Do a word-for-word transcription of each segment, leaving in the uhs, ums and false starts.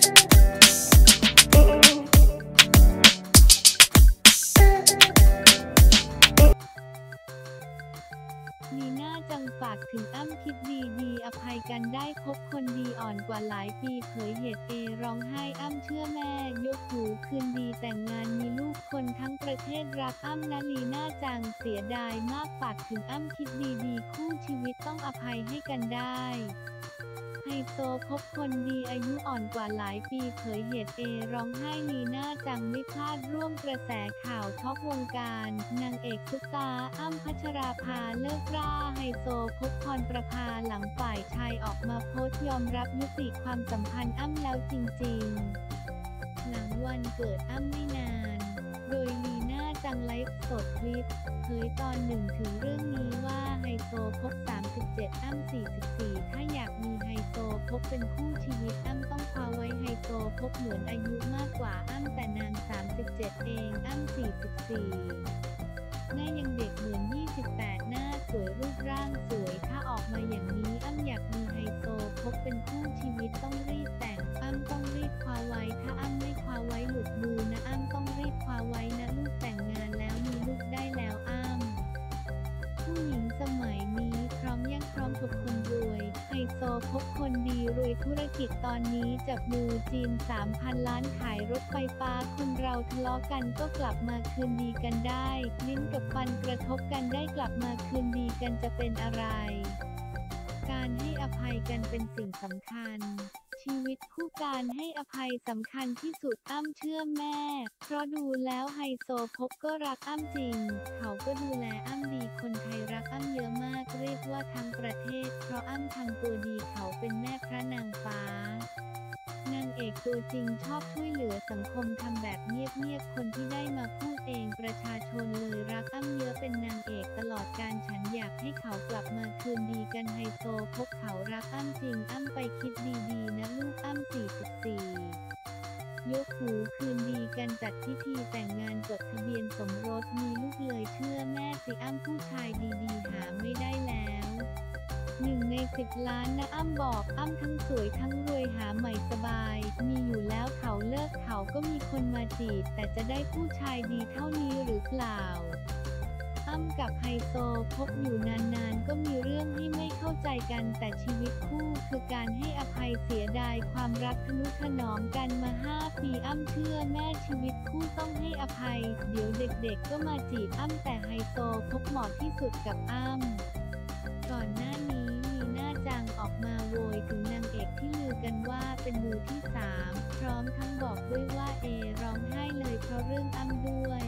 ลีน่าจังฝากถึงอ้ำคิดดีๆอภัยกันได้พบคนดีอ่อนกว่าหลายปีเผยเหตุเอร้องไห้อ้ำเชื่อแม่ยกหูคืนดีแต่งงานมีลูกคนทั้งประเทศรักอ้ำนะลีน่าจังเสียดายมากฝากถึงอ้ำคิดดีๆคู่ชีวิตต้องอภัยให้กันได้ไฮโซพบคนดีอายุอ่อนกว่าหลายปีเผยเหตุเอร้องไห้ลีน่าจังไม่พลาดร่วมกระแสข่าวช็อกวงการนางเอกซุปตาร์อ้ำพัชราภาเลิกราไฮโซพบพรประภาหลังฝ่ายชายออกมาโพสต์ยอมรับยุติความสัมพันธ์อ้ำแล้วจริงๆหลังวันเกิดอ้ำไม่นานโดยลีน่าจังไลฟ์สดคลิปเผยตอนหนึ่งถึงเรื่องนี้ว่าไฮโซพบสามสิบเจ็ดอ้ำสี่สิบสี่ถ้าอยากมีไฮโซพบเป็นคู่ชีวิตอ้ำต้องคว้าไว้ไฮโซพบเหมือนอายุมากกว่าอ้ำแต่นางสามสิบเจ็ดเองอ้ำสี่สิบสี่หน้ายังเด็กเหมือนยี่สิบแปดหน้าสวยรูปร่างสวยถ้าออกมาอย่างนี้อ้ำอยากมีไฮโซพบเป็นคู่ชีวิตต้องรีบแต่งอ้ำต้องรีบคว้าไว้ถ้าอ้ำไม่คว้าไว้หลุดมือนะอ้ำต้องรีบคว้าไว้นะลูกแต่งงานแล้วมีลูกได้แล้วอ้ำผู้หญิงสมัยนี้พร้อมยังพร้อมทุกคนรวยไฮโซพบคนดีรวยธุรกิจตอนนี้จับมือจีน สามพัน ล้านขายรถไฟฟ้าคนเราทะเลาะกันก็กลับมาคืนดีกันได้ลิ้นกับฟันกระทบกันได้กลับมาคืนดีกันจะเป็นอะไรการให้อภัยกันเป็นสิ่งสำคัญชีวิตคู่การให้อภัยสำคัญที่สุดอ้ำเชื่อแม่เพราะดูแล้วไฮโซพบก็รักอ้ำจริงเขาก็ดูแลอ้ำดีคนไทยรักอ้ำเยอะมากเรียกว่าทั้งประเทศเพราะอ้ำทำตัวดีเขาเป็นแม่พระนางฟ้านางเอกตัวจริงชอบช่วยเหลือสังคมทำแบบเงียบๆคนที่ได้มาพูดเองประชาชนเลยรักอ้ำเยอะเป็นนางเอกตลอดการฉันอยากให้เขากลับมาคืนดีกันไฮโซพบเขารักอ้ำจริงอ้ำไปคิดดีๆนะลูกอ้ำสี่สิบสี่ยกหูคืนดีกันจัดพิธีแต่งงานจดทะเบียนสมรสมีลูกเลยเชื่อแม่สิอ้ำผู้ชายดีๆหาไม่ได้แล้วหนึ่งในสิบล้านนะอ้ำบอกอ้ำทั้งสวยทั้งรวยหาใหม่สบายมีอยู่แล้วเขาเลิกเขาก็มีคนมาจีบแต่จะได้ผู้ชายดีเท่านี้หรือเปล่าอ้ำกับไฮโซพบอยู่นานๆก็มีเรื่องให้ไม่เข้าใจกันแต่ชีวิตคู่คือการให้อภัยเสียดายความรักทนุถนอมกันมาห้าปีอ้ำเชื่อแม่ชีวิตคู่ต้องให้อภัยเดี๋ยวเด็กๆก็มาจีบอ้ำแต่ไฮโซพบเหมาะที่สุดกับอ้ำก่อนหน้านี้ลีน่าจังออกมาโวยถึงนางเอกที่ลือกันว่าเป็นมือที่สามพร้อมทั้งบอกด้วยว่าเอร้องไห้เลยเพราะเรื่องอ้ำด้วย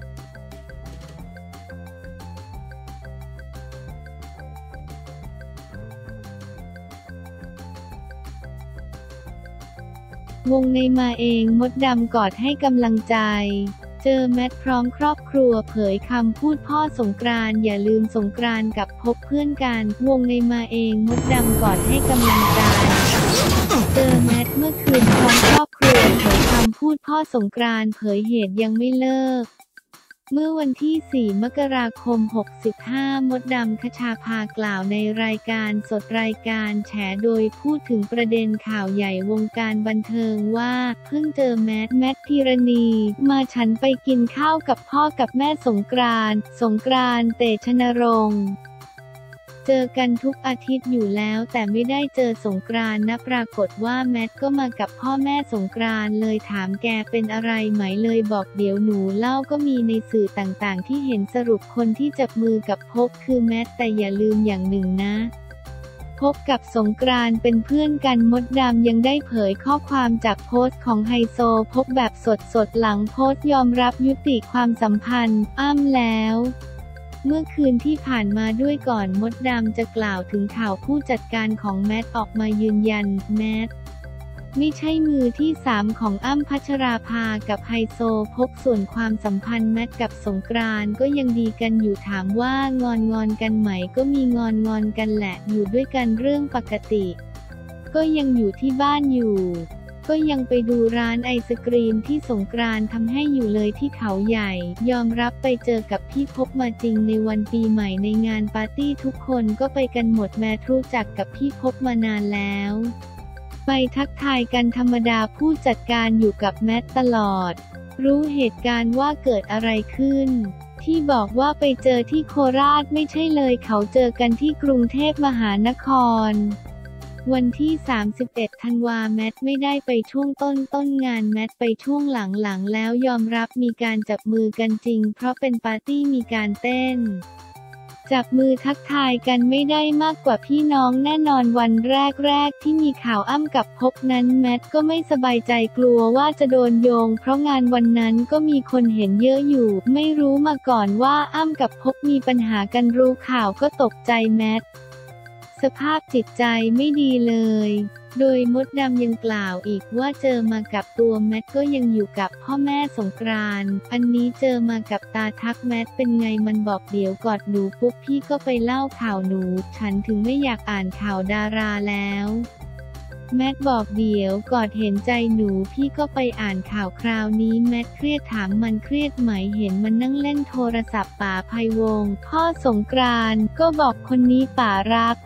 วงในมาเองมดดำกอดให้กำลังใจเจอแมทพร้อมครอบครัวเผยคำพูดพ่อสงกรานต์อย่าลืมสงกรานต์กับพบเพื่อนกันวงในมาเองมดดำกอดให้กำลังใจเจอแมทเมื่อคืนพร้อมครอบครัวเผยคำพูดพ่อสงกรานต์เผยเหตุยังไม่เลิกเมื่อวันที่สี่มกราคมหกสิบห้ามดดำคชาภากล่าวในรายการสดรายการแฉโดยพูดถึงประเด็นข่าวใหญ่วงการบันเทิงว่าเพิ่งเจอแมทแมทพีรณีมาฉันไปกินข้าวกับพ่อกับแม่สงกรานต์สงกรานต์เตชะนรงค์เจอกันทุกอาทิตย์อยู่แล้วแต่ไม่ได้เจอสงกรานต์นะปรากฏว่าแมทก็มากับพ่อแม่สงกรานต์เลยถามแกเป็นอะไรไหมเลยบอกเดี๋ยวหนูเล่าก็มีในสื่อต่างๆที่เห็นสรุปคนที่จับมือกับพบคือแมทแต่อย่าลืมอย่างหนึ่งนะพบกับสงกรานต์เป็นเพื่อนกันมดดำยังได้เผยข้อความจากโพสต์ของไฮโซพบแบบสดๆหลังโพสต์ยอมรับยุติความสัมพันธ์อ้ำแล้วเมื่อคืนที่ผ่านมาด้วยก่อนมดดำจะกล่าวถึงข่าวผู้จัดการของแมทออกมายืนยันแมทไม่ใช่มือที่สามของอ้ำพัชราภากับไฮโซพบส่วนความสัมพันธ์แมทกับสงกรานต์ก็ยังดีกันอยู่ถามว่างอนงอนกันไหมก็มีงอนงอนกันแหละอยู่ด้วยกันเรื่องปกติก็ยังอยู่ที่บ้านอยู่ก็ยังไปดูร้านไอศกรีมที่สงกรานต์ทำให้อยู่เลยที่เขาใหญ่ยอมรับไปเจอกับพี่พบมาจริงในวันปีใหม่ในงานปาร์ตี้ทุกคนก็ไปกันหมดแม้รู้จักกับพี่พบมานานแล้วไปทักทายกันธรรมดาผู้จัดการอยู่กับแมทตลอดรู้เหตุการณ์ว่าเกิดอะไรขึ้นที่บอกว่าไปเจอที่โคราชไม่ใช่เลยเขาเจอกันที่กรุงเทพมหานครวันที่สามสิบเอ็ดธันวาแมทไม่ได้ไปช่วงต้นต้นงานแมทไปช่วงหลังๆแล้วยอมรับมีการจับมือกันจริงเพราะเป็นปาร์ตี้มีการเต้นจับมือทักทายกันไม่ได้มากกว่าพี่น้องแน่นอนวันแรกๆที่มีข่าวอ้ำกับพบนั้นแมทก็ไม่สบายใจกลัวว่าจะโดนโยงเพราะงานวันนั้นก็มีคนเห็นเยอะอยู่ไม่รู้มาก่อนว่าอ้ำกับพบมีปัญหากันรู้ข่าวก็ตกใจแมทสภาพจิตใจไม่ดีเลยโดยมดดำยังกล่าวอีกว่าเจอมากับตัวแมทก็ยังอยู่กับพ่อแม่สงกรานต์อันนี้เจอมากับตาทักแมทเป็นไงมันบอกเดี๋ยวกอดหนูปุ๊บพี่ก็ไปเล่าข่าวหนูฉันถึงไม่อยากอ่านข่าวดาราแล้วแมทบอกเดี๋ยวกอดเห็นใจหนูพี่ก็ไปอ่านข่าวคราวนี้แมทเครียดถามมันเครียดไหมเห็นมันนั่งเล่นโทรศัพท์ป๋าไพวงศ์พ่อสงกรานต์ก็บอกคนนี้ป๋ารัก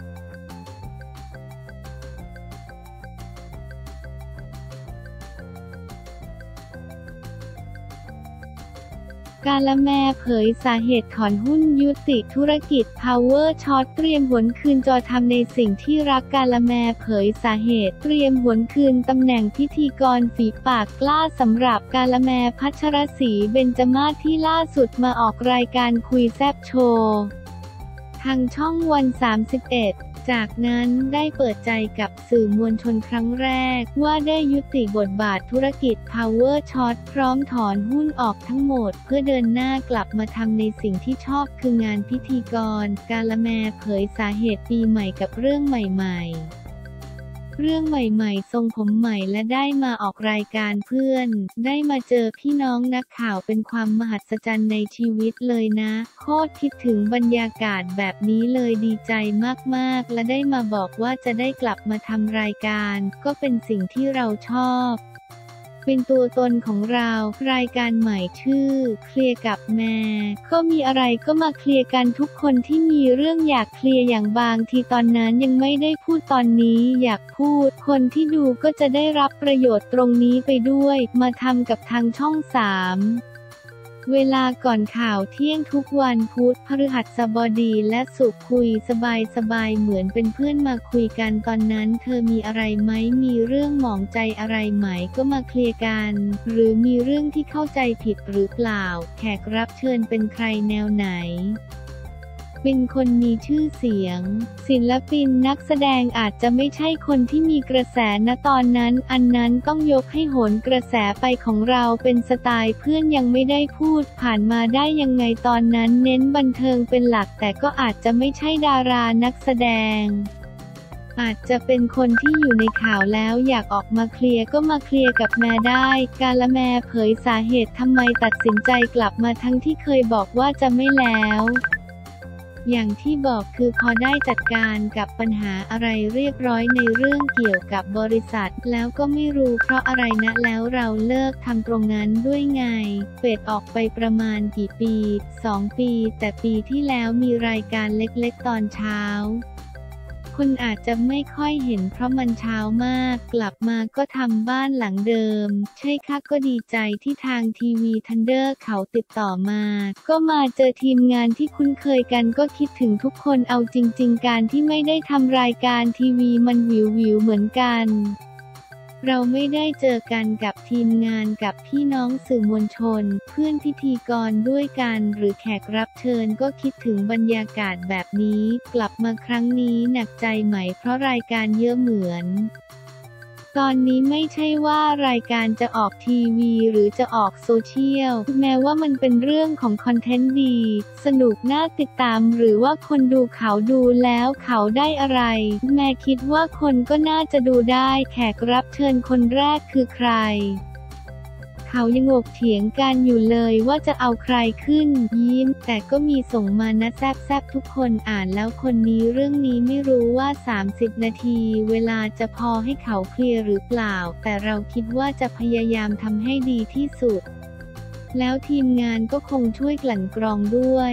กาละแมเผยสาเหตุถอนหุ้นยุติธุรกิจ Power Shot เตรียมหวนคืนจอทำในสิ่งที่รักกาละแมเผยสาเหตุเตรียมหวนคืนตำแหน่งพิธีกรฝีปากกล้าสำหรับกาละแมพัชรศรีเบญจมาศที่ล่าสุดมาออกรายการคุยแซ่บโชว์ทางช่องวันสามสิบเอ็ดจากนั้นได้เปิดใจกับสื่อมวลชนครั้งแรกว่าได้ยุติบทบาทธุรกิจ Power Shot พร้อมถอนหุ้นออกทั้งหมดเพื่อเดินหน้ากลับมาทำในสิ่งที่ชอบคืองานพิธีกรกาละแมเผยสาเหตุปีใหม่กับเรื่องใหม่ๆเรื่องใหม่ๆทรงผมใหม่และได้มาออกรายการเพื่อนได้มาเจอพี่น้องนักข่าวเป็นความมหัศจรรย์ในชีวิตเลยนะโคตรคิดถึงบรรยากาศแบบนี้เลยดีใจมากๆและได้มาบอกว่าจะได้กลับมาทำรายการก็เป็นสิ่งที่เราชอบเป็นตัวตนของเรารายการใหม่ชื่อเคลียร์กับแม่ก็มีอะไรก็มาเคลียร์กันทุกคนที่มีเรื่องอยากเคลียร์อย่างบางทีตอนนั้นยังไม่ได้พูดตอนนี้อยากพูดคนที่ดูก็จะได้รับประโยชน์ตรงนี้ไปด้วยมาทำกับทางช่องสามเวลาก่อนข่าวเที่ยงทุกวันพุธพฤหัสบดีและศุกร์คุยสบายๆเหมือนเป็นเพื่อนมาคุยกันตอนนั้นเธอมีอะไรไหมมีเรื่องหมองใจอะไรไหมก็มาเคลียร์กันหรือมีเรื่องที่เข้าใจผิดหรือเปล่าแขกรับเชิญเป็นใครแนวไหนเป็นคนมีชื่อเสียงศิลปินนักแสดงอาจจะไม่ใช่คนที่มีกระแสณตอนนั้นอันนั้นต้องยกให้โหนกระแสไปของเราเป็นสไตล์เพื่อนยังไม่ได้พูดผ่านมาได้ยังไงตอนนั้นเน้นบันเทิงเป็นหลักแต่ก็อาจจะไม่ใช่ดารานักแสดงอาจจะเป็นคนที่อยู่ในข่าวแล้วอยากออกมาเคลียร์ก็มาเคลียร์กับแม่ได้กาละแมเผยสาเหตุทำไมตัดสินใจกลับมาทั้งที่เคยบอกว่าจะไม่แล้วอย่างที่บอกคือพอได้จัดการกับปัญหาอะไรเรียบร้อยในเรื่องเกี่ยวกับบริษัทแล้วก็ไม่รู้เพราะอะไรนะแล้วเราเลิกทำตรงนั้นด้วยไงเฟดออกไปประมาณกี่ปีสองปีแต่ปีที่แล้วมีรายการเล็กๆตอนเช้าคุณอาจจะไม่ค่อยเห็นเพราะมันเช้ามากกลับมาก็ทำบ้านหลังเดิมใช่ค่ะก็ดีใจที่ทางทีวีทันเดอร์เขาติดต่อมาก็มาเจอทีมงานที่คุ้นเคยกันก็คิดถึงทุกคนเอาจริงๆการที่ไม่ได้ทำรายการทีวีมันวิววิวเหมือนกันเราไม่ได้เจอกันกับทีมงานกับพี่น้องสื่อมวลชนเพื่อนพิธีกรด้วยกันหรือแขกรับเชิญก็คิดถึงบรรยากาศแบบนี้กลับมาครั้งนี้หนักใจไหมเพราะรายการเยอะเหมือนตอนนี้ไม่ใช่ว่ารายการจะออกทีวีหรือจะออกโซเชียลแม้ว่ามันเป็นเรื่องของคอนเทนต์ดีสนุกน่าติดตามหรือว่าคนดูเขาดูแล้วเขาได้อะไรแม่คิดว่าคนก็น่าจะดูได้แขกรับเชิญคนแรกคือใครเขายังถกเถียงกันอยู่เลยว่าจะเอาใครขึ้นยิ้มแต่ก็มีส่งมานะแซบๆทุกคนอ่านแล้วคนนี้เรื่องนี้ไม่รู้ว่าสามสิบนาทีเวลาจะพอให้เขาเคลียร์หรือเปล่าแต่เราคิดว่าจะพยายามทำให้ดีที่สุดแล้วทีมงานก็คงช่วยกลั่นกรองด้วย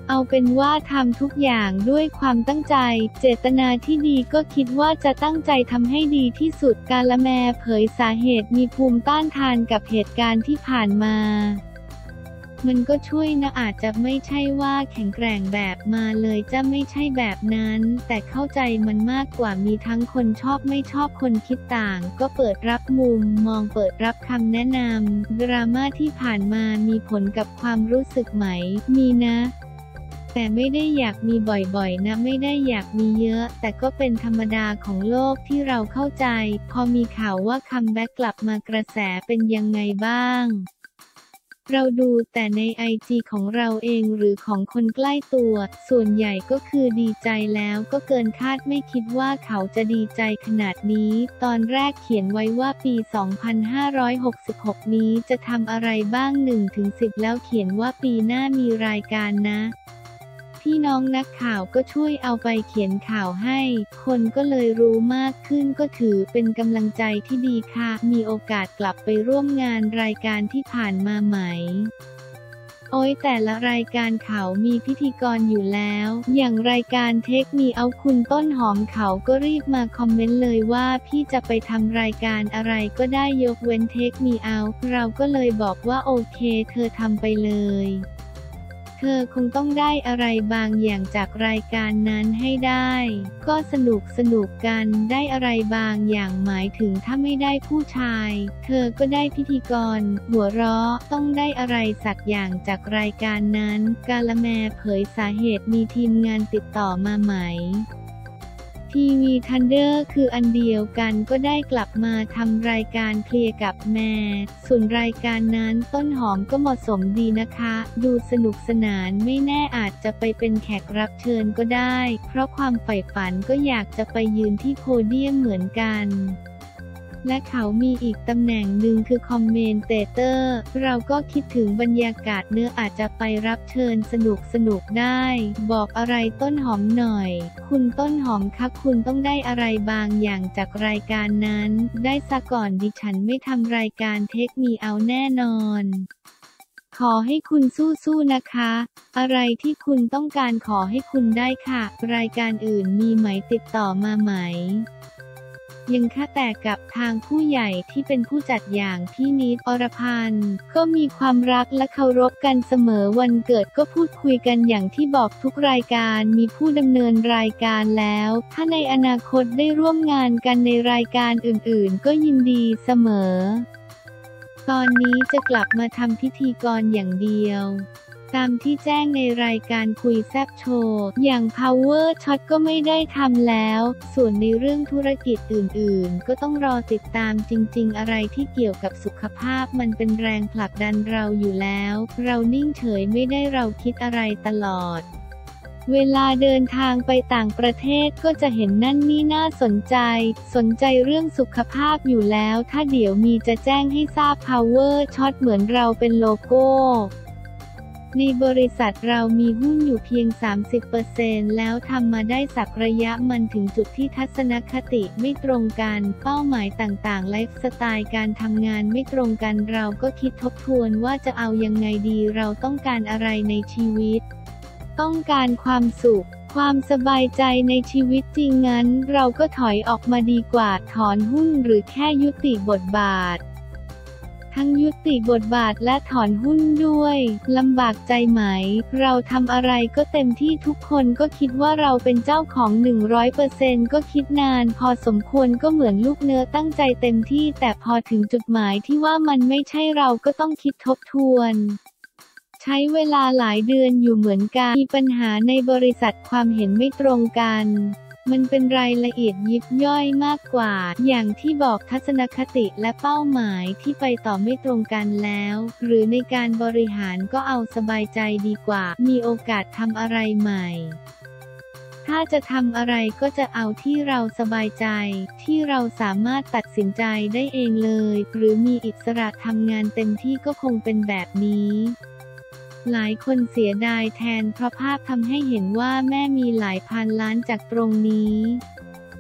เอาเป็นว่าทำทุกอย่างด้วยความตั้งใจเจตนาที่ดีก็คิดว่าจะตั้งใจทำให้ดีที่สุดกาละแมเผยสาเหตุมีภูมิต้านทานกับเหตุการณ์ที่ผ่านมามันก็ช่วยนะอาจจะไม่ใช่ว่าแข็งแกร่งแบบมาเลยจะไม่ใช่แบบนั้นแต่เข้าใจมันมากกว่ามีทั้งคนชอบไม่ชอบคนคิดต่างก็เปิดรับมุมมองเปิดรับคำแนะนำดราม่าที่ผ่านมามีผลกับความรู้สึกไหมมีนะแต่ไม่ได้อยากมีบ่อยๆนะไม่ได้อยากมีเยอะแต่ก็เป็นธรรมดาของโลกที่เราเข้าใจพอมีข่าวว่าคัมแบ็กกลับมากระแสเป็นยังไงบ้างเราดูแต่ในไอจีของเราเองหรือของคนใกล้ตัวส่วนใหญ่ก็คือดีใจแล้วก็เกินคาดไม่คิดว่าเขาจะดีใจขนาดนี้ตอนแรกเขียนไว้ว่าปี สองพันห้าร้อยหกสิบหก นี้จะทำอะไรบ้าง หนึ่งถึงสิบ แล้วเขียนว่าปีหน้ามีรายการนะพี่น้องนักข่าวก็ช่วยเอาไปเขียนข่าวให้คนก็เลยรู้มากขึ้นก็ถือเป็นกำลังใจที่ดีค่ะมีโอกาสกลับไปร่วมงานรายการที่ผ่านมาไหมโอ้ยแต่ละรายการเขามีพิธีกรอยู่แล้วอย่างรายการเทคมีเอาคุณต้นหอมเขาก็รีบมาคอมเมนต์เลยว่าพี่จะไปทำรายการอะไรก็ได้ยกเว้นเทคมีเอาเราก็เลยบอกว่าโอเคเธอทำไปเลยเธอคงต้องได้อะไรบางอย่างจากรายการนั้นให้ได้ก็สนุกสนุกกันได้อะไรบางอย่างหมายถึงถ้าไม่ได้ผู้ชายเธอก็ได้พิธีกรหัวเราะต้องได้อะไรสักอย่างจากรายการนั้นกาละแมเผยสาเหตุมีทีมงานติดต่อมาไหมทีวีทันเดอร์คืออันเดียวกันก็ได้กลับมาทำรายการเคลียร์กับแม่ส่วนรายการนั้นต้นหอมก็เหมาะสมดีนะคะดูสนุกสนานไม่แน่อาจจะไปเป็นแขกรับเชิญก็ได้เพราะความใฝ่ฝันก็อยากจะไปยืนที่โพเดียมเหมือนกันและเขามีอีกตำแหน่งหนึ่งคือคอมเมนเตเตอร์เราก็คิดถึงบรรยากาศเนื้ออาจจะไปรับเชิญสนุกสนุกได้บอกอะไรต้นหอมหน่อยคุณต้นหอมคะคุณต้องได้อะไรบางอย่างจากรายการนั้นได้ซะก่อนดิฉันไม่ทำรายการเทคมีเอาแน่นอนขอให้คุณสู้ๆนะคะอะไรที่คุณต้องการขอให้คุณได้ค่ะรายการอื่นมีไหมติดต่อมาไหมยังค่ะแต่กับทางผู้ใหญ่ที่เป็นผู้จัดอย่างพี่นิดอรพันธ์ก็มีความรักและเคารพกันเสมอวันเกิดก็พูดคุยกันอย่างที่บอกทุกรายการมีผู้ดำเนินรายการแล้วถ้าในอนาคตได้ร่วมงานกันในรายการอื่นๆก็ยินดีเสมอตอนนี้จะกลับมาทำพิธีกรอย่างเดียวตามที่แจ้งในรายการคุยแซ่บโชว์อย่าง Power Shot ก็ไม่ได้ทำแล้วส่วนในเรื่องธุรกิจอื่นๆก็ต้องรอติดตามจริงๆอะไรที่เกี่ยวกับสุขภาพมันเป็นแรงผลักดันเราอยู่แล้วเรานิ่งเฉยไม่ได้เราคิดอะไรตลอดเวลาเดินทางไปต่างประเทศก็จะเห็นนั่นนี่น่าสนใจสนใจเรื่องสุขภาพอยู่แล้วถ้าเดี๋ยวมีจะแจ้งให้ทราบ Power Shot เหมือนเราเป็นโลโก้ในบริษัทเรามีหุ้นอยู่เพียง สามสิบเปอร์เซ็นต์ แล้วทำมาได้สักระยะมันถึงจุดที่ทัศนคติไม่ตรงกันเป้าหมายต่างๆไลฟ์สไตล์การทำงานไม่ตรงกันเราก็คิดทบทวนว่าจะเอายังไงดีเราต้องการอะไรในชีวิตต้องการความสุขความสบายใจในชีวิตจริงงั้นเราก็ถอยออกมาดีกว่าถอนหุ้นหรือแค่ยุติบทบาททั้งยุติบทบาทและถอนหุ้นด้วยลำบากใจไหมเราทำอะไรก็เต็มที่ทุกคนก็คิดว่าเราเป็นเจ้าของ หนึ่งร้อยเปอร์เซ็นต์ ก็คิดนานพอสมควรก็เหมือนลูกเนื้อตั้งใจเต็มที่แต่พอถึงจุดหมายที่ว่ามันไม่ใช่เราก็ต้องคิดทบทวนใช้เวลาหลายเดือนอยู่เหมือนกันมีปัญหาในบริษัทความเห็นไม่ตรงกันมันเป็นรายละเอียดยิบย่อยมากกว่าอย่างที่บอกทัศนคติและเป้าหมายที่ไปต่อไม่ตรงกันแล้วหรือในการบริหารก็เอาสบายใจดีกว่ามีโอกาสทำอะไรใหม่ถ้าจะทำอะไรก็จะเอาที่เราสบายใจที่เราสามารถตัดสินใจได้เองเลยหรือมีอิสระทำงานเต็มที่ก็คงเป็นแบบนี้หลายคนเสียดายแทนเพราะภาพทำให้เห็นว่าแม่มีหลายพันล้านจากตรงนี้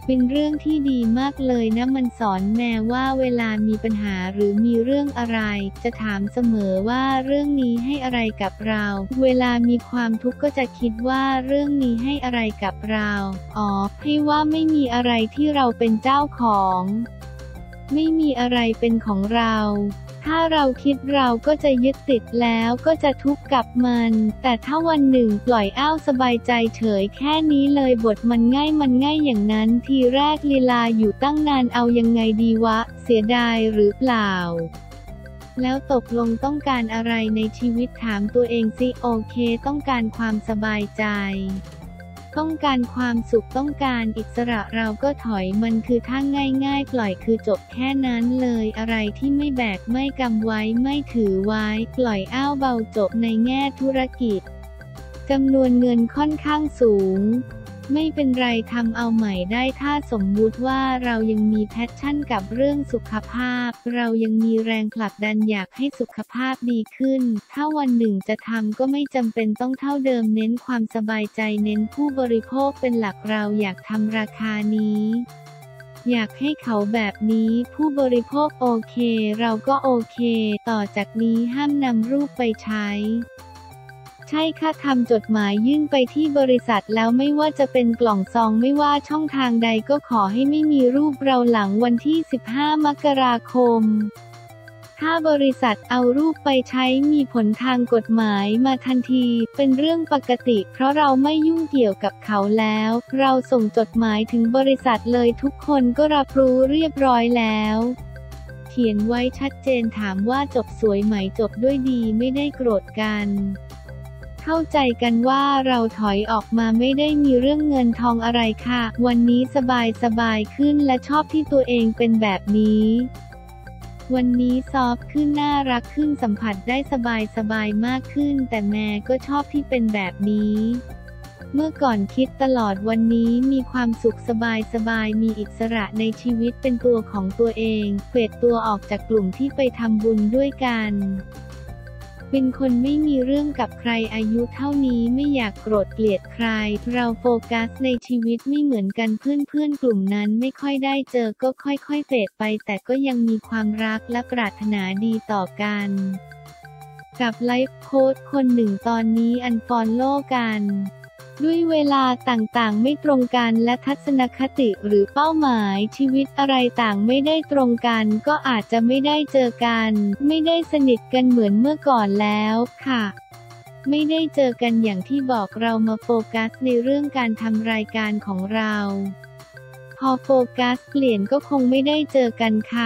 เป็นเรื่องที่ดีมากเลยนะมันสอนแม่ว่าเวลามีปัญหาหรือมีเรื่องอะไรจะถามเสมอว่าเรื่องนี้ให้อะไรกับเราเวลามีความทุกข์ก็จะคิดว่าเรื่องนี้ให้อะไรกับเราอ๋อให้ว่าไม่มีอะไรที่เราเป็นเจ้าของไม่มีอะไรเป็นของเราถ้าเราคิดเราก็จะยึดติดแล้วก็จะทุกข์กับมันแต่ถ้าวันหนึ่งปล่อยอ้าวสบายใจเฉยแค่นี้เลยบทมันง่ายมันง่ายอย่างนั้นทีแรกลีลาอยู่ตั้งนานเอายังไงดีวะเสียดายหรือเปล่าแล้วตกลงต้องการอะไรในชีวิตถามตัวเองสิโอเคต้องการความสบายใจต้องการความสุขต้องการอิสระเราก็ถอยมันคือถ้าง่ายๆปล่อยคือจบแค่นั้นเลยอะไรที่ไม่แบกไม่กำไว้ไม่ถือไว้ปล่อยอ้าวเบาจบในแง่ธุรกิจจำนวนเงินค่อนข้างสูงไม่เป็นไรทำเอาใหม่ได้ถ้าสมมุติว่าเรายังมีแพชชั่นกับเรื่องสุขภาพเรายังมีแรงผลักดันอยากให้สุขภาพดีขึ้นถ้าวันหนึ่งจะทำก็ไม่จำเป็นต้องเท่าเดิมเน้นความสบายใจเน้นผู้บริโภคเป็นหลักเราอยากทำราคานี้อยากให้เขาแบบนี้ผู้บริโภคโอเคเราก็โอเคต่อจากนี้ห้ามนำรูปไปใช้ใช่ค่ะทำจดหมายยื่นไปที่บริษัทแล้วไม่ว่าจะเป็นกล่องซองไม่ว่าช่องทางใดก็ขอให้ไม่มีรูปเราหลังวันที่สิบห้ามกราคมถ้าบริษัทเอารูปไปใช้มีผลทางกฎหมายมาทันทีเป็นเรื่องปกติเพราะเราไม่ยุ่งเกี่ยวกับเขาแล้วเราส่งจดหมายถึงบริษัทเลยทุกคนก็รับรู้เรียบร้อยแล้วเขียนไว้ชัดเจนถามว่าจบสวยไหมจบด้วยดีไม่ได้โกรธกันเข้าใจกันว่าเราถอยออกมาไม่ได้มีเรื่องเงินทองอะไรค่ะวันนี้สบายสบายขึ้นและชอบที่ตัวเองเป็นแบบนี้วันนี้ซอฟต์ขึ้นน่ารักขึ้นสัมผัสได้สบายสบายมากขึ้นแต่แม่ก็ชอบที่เป็นแบบนี้เมื่อก่อนคิดตลอดวันนี้มีความสุขสบายสบายมีอิสระในชีวิตเป็นตัวของตัวเองเฟดตัวออกจากกลุ่มที่ไปทำบุญด้วยกันเป็นคนไม่มีเรื่องกับใครอายุเท่านี้ไม่อยากโกรธเกลียดใครเราโฟกัสในชีวิตไม่เหมือนกันเพื่อนๆกลุ่มนั้นไม่ค่อยได้เจอก็ค่อยๆเฟดไปแต่ก็ยังมีความรักและปรารถนาดีต่อกันกับไลฟ์โค้ชคนหนึ่งตอนนี้อันฟอลโล่กันด้วยเวลาต่างๆไม่ตรงกันและทัศนคติหรือเป้าหมายชีวิตอะไรต่างไม่ได้ตรงกันก็อาจจะไม่ได้เจอกันไม่ได้สนิทกันเหมือนเมื่อก่อนแล้วค่ะไม่ได้เจอกันอย่างที่บอกเรามาโฟกัสในเรื่องการทำรายการของเราพอโฟกัสเปลี่ยนก็คงไม่ได้เจอกันค่ะ